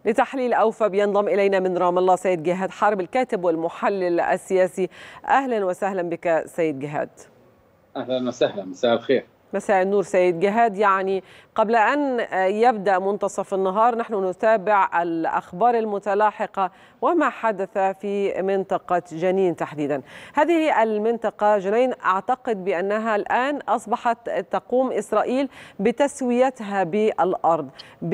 لتحليل أوفى بينضم إلينا من رام الله سيد جهاد حرب، الكاتب والمحلل السياسي. أهلا وسهلا بك سيد جهاد. أهلا وسهلا، مساء الخير. مساء النور سيد جهاد. يعني قبل أن يبدأ منتصف النهار نحن نتابع الأخبار المتلاحقة وما حدث في منطقة جنين تحديدا. هذه المنطقة جنين أعتقد بأنها الآن أصبحت تقوم إسرائيل بتسويتها بالأرض،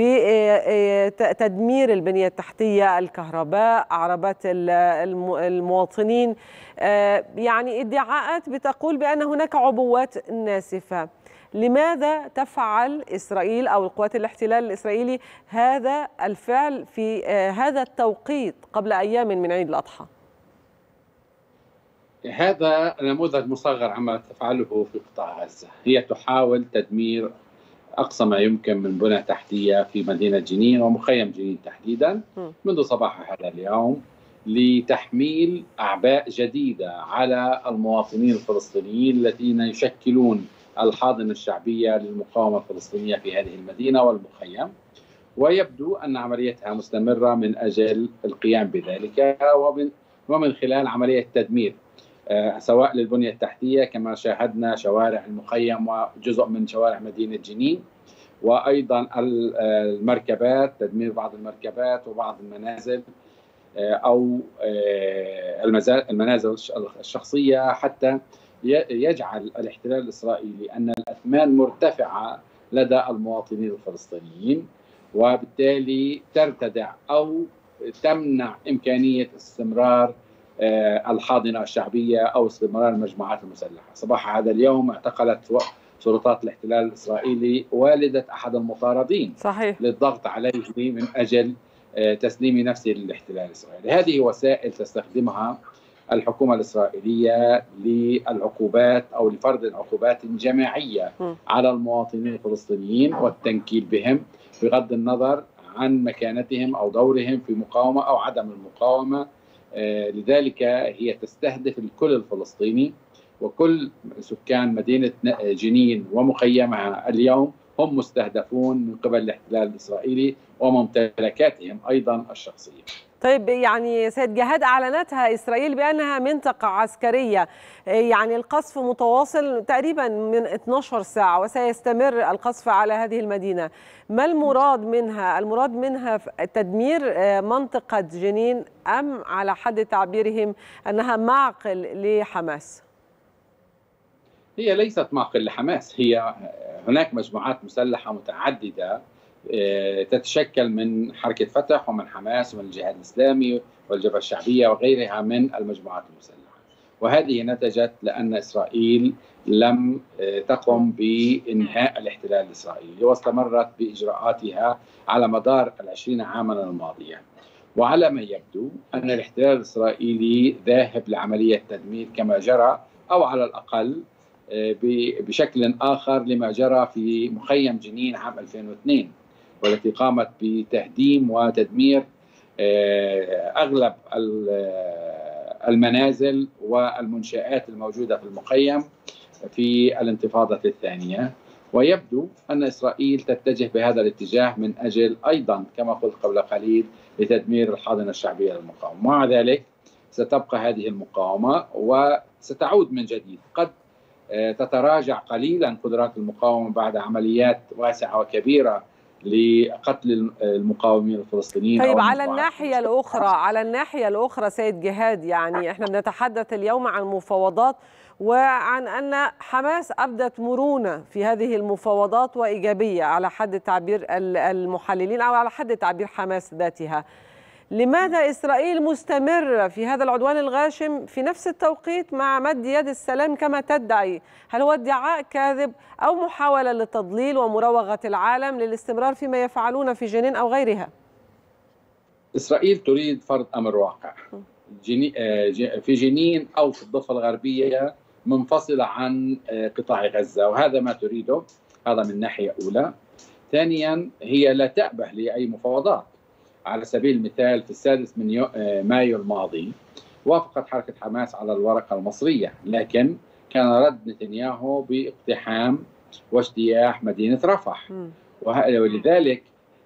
بتدمير البنية التحتية، الكهرباء، عربات المواطنين. يعني ادعاءات بتقول بأن هناك عبوات ناسفة. لماذا تفعل إسرائيل أو القوات الاحتلال الإسرائيلي هذا الفعل في هذا التوقيت قبل أيام من عيد الأضحى؟ هذا نموذج مصغر عما تفعله في قطاع غزة. هي تحاول تدمير أقصى ما يمكن من بنى تحتية في مدينة جنين ومخيم جنين تحديدا منذ صباح هذا اليوم، لتحميل أعباء جديدة على المواطنين الفلسطينيين الذين يشكلون الحاضنة الشعبية للمقاومة الفلسطينية في هذه المدينة والمخيم. ويبدو أن عمليتها مستمرة من أجل القيام بذلك ومن خلال عملية تدمير سواء للبنية التحتية كما شاهدنا شوارع المخيم وجزء من شوارع مدينة جنين، وأيضا المركبات، تدمير بعض المركبات وبعض المنازل أو المنازل الشخصية، حتى يجعل الاحتلال الإسرائيلي أن الأثمان مرتفعة لدى المواطنين الفلسطينيين، وبالتالي ترتدع أو تمنع إمكانية استمرار الحاضنة الشعبية أو استمرار المجموعات المسلحة. صباح هذا اليوم اعتقلت سلطات الاحتلال الإسرائيلي والدة أحد المطاردين صحيح. للضغط عليه من أجل تسليم نفسه للاحتلال الإسرائيلي. هذه وسائل تستخدمها الحكومة الإسرائيلية للعقوبات أو لفرض العقوبات الجماعية على المواطنين الفلسطينيين والتنكيل بهم بغض النظر عن مكانتهم أو دورهم في مقاومة أو عدم المقاومة. لذلك هي تستهدف الكل الفلسطيني، وكل سكان مدينة جنين ومخيمها اليوم هم مستهدفون من قبل الاحتلال الإسرائيلي وممتلكاتهم أيضا الشخصية. طيب، يعني سيد جهاد، أعلنتها إسرائيل بأنها منطقة عسكرية، يعني القصف متواصل تقريبا من 12 ساعة وسيستمر القصف على هذه المدينة. ما المراد منها؟ المراد منها تدمير منطقة جنين أم على حد تعبيرهم أنها معقل لحماس؟ هي ليست معقل لحماس، هي هناك مجموعات مسلحة متعددة تتشكل من حركة فتح ومن حماس ومن الجهاد الإسلامي والجبهة الشعبية وغيرها من المجموعات المسلحة، وهذه نتجت لأن إسرائيل لم تقم بإنهاء الاحتلال الإسرائيلي واستمرت بإجراءاتها على مدار 20 عاما الماضية. وعلى ما يبدو أن الاحتلال الإسرائيلي ذاهب لعملية تدمير كما جرى، أو على الأقل بشكل آخر لما جرى في مخيم جنين عام 2002، والتي قامت بتهديم وتدمير أغلب المنازل والمنشآت الموجودة في المخيم في الانتفاضة الثانية. ويبدو أن إسرائيل تتجه بهذا الاتجاه من أجل أيضا كما قلت قبل قليل لتدمير الحاضنة الشعبية للمقاومة. مع ذلك ستبقى هذه المقاومة وستعود من جديد. قد تتراجع قليلا قدرات المقاومة بعد عمليات واسعة وكبيرة لقتل المقاومين الفلسطينيين. طيب، على الناحية الأخرى سيد جهاد، يعني احنا بنتحدث اليوم عن مفاوضات وعن أن حماس أبدت مرونة في هذه المفاوضات وإيجابية على حد تعبير المحللين أو على حد تعبير حماس ذاتها. لماذا إسرائيل مستمرة في هذا العدوان الغاشم في نفس التوقيت مع مد يد السلام كما تدعي؟ هل هو ادعاء كاذب أو محاولة للتضليل ومراوغة العالم للاستمرار فيما يفعلون في جنين أو غيرها؟ إسرائيل تريد فرض أمر واقع. في جنين أو في الضفة الغربية منفصلة عن قطاع غزة، وهذا ما تريده. هذا من ناحية أولى. ثانيا، هي لا تأبه لأي مفاوضات. على سبيل المثال في 6 من مايو الماضي وافقت حركة حماس على الورقة المصرية، لكن كان رد نتنياهو باقتحام واجتياح مدينة رفح، ولذلك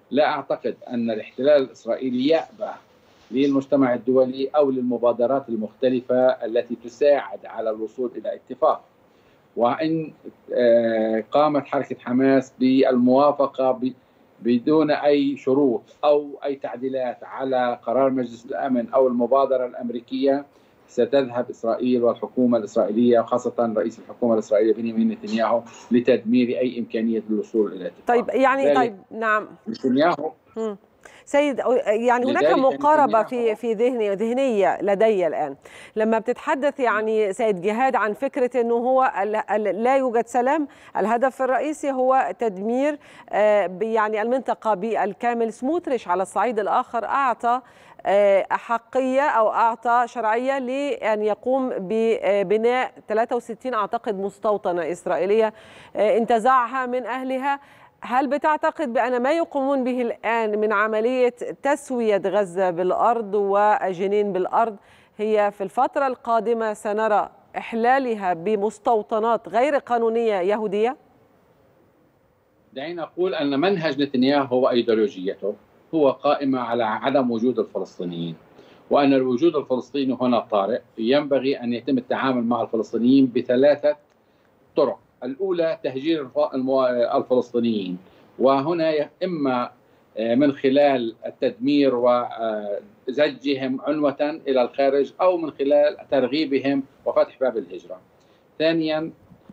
لا أعتقد أن الاحتلال الإسرائيلي يأبى للمجتمع الدولي أو للمبادرات المختلفة التي تساعد على الوصول إلى اتفاق. وإن قامت حركة حماس بالموافقة بدون أي شروط أو أي تعديلات على قرار مجلس الأمن أو المبادرة الأمريكية، ستذهب إسرائيل والحكومة الإسرائيلية وخاصة رئيس الحكومة الإسرائيلية بنيامين نتنياهو لتدمير أي إمكانية للوصول إلى اتفاق. طيب يعني طيب نعم نتنياهو سيد، يعني هناك مقاربة في ذهنية لدي الآن لما بتتحدث يعني سيد جهاد عن فكرة أنه هو لا يوجد سلام، الهدف الرئيسي هو تدمير يعني المنطقة بالكامل. سموتريش على الصعيد الآخر أعطى أحقية أو أعطى شرعية لأن يقوم ببناء 63 أعتقد مستوطنة إسرائيلية انتزعها من أهلها. هل بتعتقد بأن ما يقومون به الآن من عملية تسوية غزة بالأرض وجنين بالأرض هي في الفترة القادمة سنرى إحلالها بمستوطنات غير قانونية يهودية؟ دعينا نقول أن منهج نتنياهو وأيديولوجيته هو قائمة على عدم وجود الفلسطينيين، وأن الوجود الفلسطيني هنا طارئ. ينبغي أن يتم التعامل مع الفلسطينيين بثلاثة طرق. الأولى تهجير الفلسطينيين، وهنا إما من خلال التدمير وزجهم عنوة إلى الخارج أو من خلال ترغيبهم وفتح باب الهجرة. ثانيا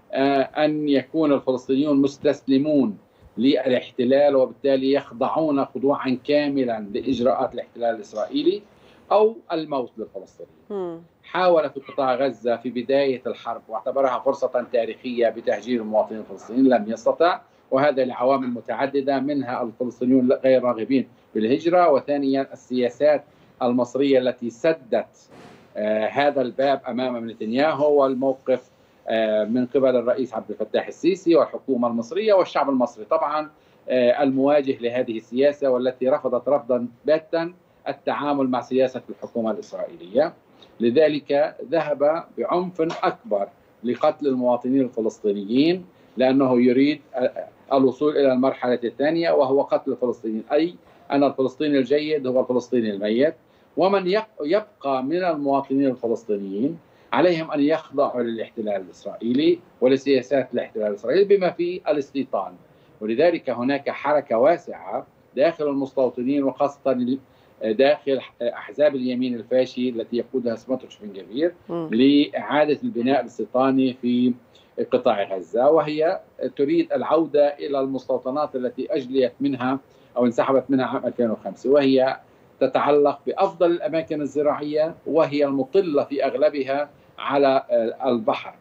أن يكون الفلسطينيون مستسلمون للاحتلال وبالتالي يخضعون خضوعا كاملا لإجراءات الاحتلال الإسرائيلي، أو الموت للفلسطينيين. حاول في قطاع غزة في بداية الحرب واعتبرها فرصة تاريخية بتهجير المواطنين الفلسطينيين، لم يستطع، وهذا لعوامل متعددة، منها الفلسطينيون غير راغبين بالهجرة، وثانيا السياسات المصرية التي سدت هذا الباب أمام نتنياهو، والموقف من قبل الرئيس عبد الفتاح السيسي والحكومة المصرية والشعب المصري طبعا المواجه لهذه السياسة، والتي رفضت رفضا باتا التعامل مع سياسة الحكومة الإسرائيلية. لذلك ذهب بعنف أكبر لقتل المواطنين الفلسطينيين، لأنه يريد الوصول إلى المرحلة الثانية وهو قتل الفلسطينيين، أي أن الفلسطيني الجيد هو الفلسطيني الميت. ومن يبقى من المواطنين الفلسطينيين عليهم أن يخضعوا للاحتلال الإسرائيلي ولسياسات الاحتلال الإسرائيلي بما فيه الاستيطان. ولذلك هناك حركة واسعة داخل المستوطنين وخاصة داخل أحزاب اليمين الفاشي التي يقودها سموتريتش بن جفير لإعادة البناء الاستيطاني في قطاع غزة، وهي تريد العودة إلى المستوطنات التي أجليت منها أو انسحبت منها عام 2005، وهي تتعلق بأفضل الأماكن الزراعية وهي المطلة في أغلبها على البحر،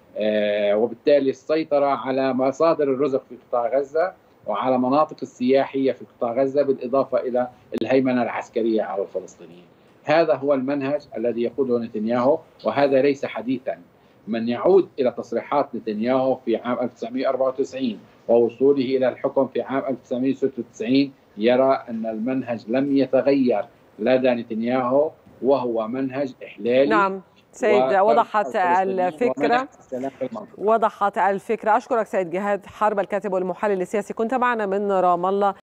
وبالتالي السيطرة على مصادر الرزق في قطاع غزة وعلى مناطق السياحية في قطاع غزة، بالإضافة إلى الهيمنة العسكرية على الفلسطينيين. هذا هو المنهج الذي يقوده نتنياهو، وهذا ليس حديثا. من يعود إلى تصريحات نتنياهو في عام 1994 ووصوله إلى الحكم في عام 1996 يرى أن المنهج لم يتغير لدى نتنياهو، وهو منهج إحلالي. نعم سيد، وضحت الفكرة. أشكرك سيد جهاد حرب، الكاتب والمحلل السياسي، كنت معنا من رام الله.